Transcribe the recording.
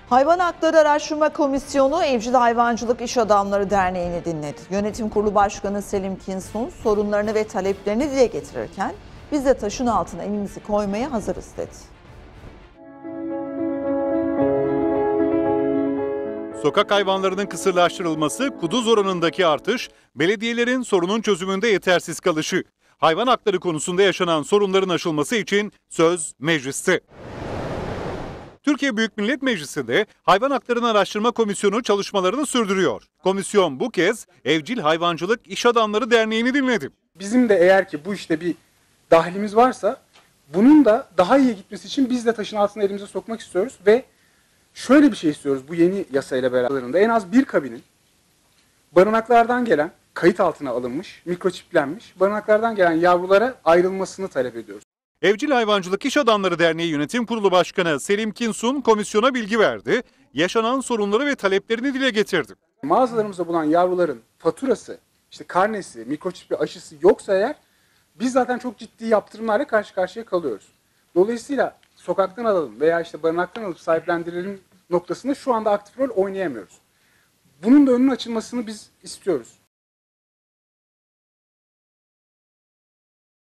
Hayvan Hakları Araştırma Komisyonu Evcil Hayvancılık İş Adamları Derneği'ni dinledi. Yönetim Kurulu Başkanı Selim Kinsun sorunlarını ve taleplerini dile getirirken biz de taşın altına elimizi koymaya hazırız dedi. Sokak hayvanlarının kısırlaştırılması, kuduz oranındaki artış, belediyelerin sorunun çözümünde yetersiz kalışı. Hayvan hakları konusunda yaşanan sorunların aşılması için söz mecliste. Türkiye Büyük Millet Meclisi'nde Hayvan Haklarını Araştırma Komisyonu çalışmalarını sürdürüyor. Komisyon bu kez Evcil Hayvancılık İş Adamları Derneği'ni dinledi. Bizim de eğer ki bu işte bir dahilimiz varsa bunun da daha iyi gitmesi için biz de taşın altına elimize sokmak istiyoruz ve şöyle bir şey istiyoruz bu yeni yasayla beraber. En az bir kabinin barınaklardan gelen, kayıt altına alınmış, mikroçiplenmiş barınaklardan gelen yavrulara ayrılmasını talep ediyoruz. Evcil Hayvancılık İş Adamları Derneği Yönetim Kurulu Başkanı Selim Kinsun komisyona bilgi verdi, yaşanan sorunları ve taleplerini dile getirdi. Mağazalarımızda bulunan yavruların faturası, işte karnesi, mikroçipli aşısı yoksa eğer biz zaten çok ciddi yaptırımlarla karşı karşıya kalıyoruz. Dolayısıyla sokaktan alalım veya işte barınaktan alıp sahiplendirelim noktasında şu anda aktif rol oynayamıyoruz. Bunun da önünün açılmasını biz istiyoruz.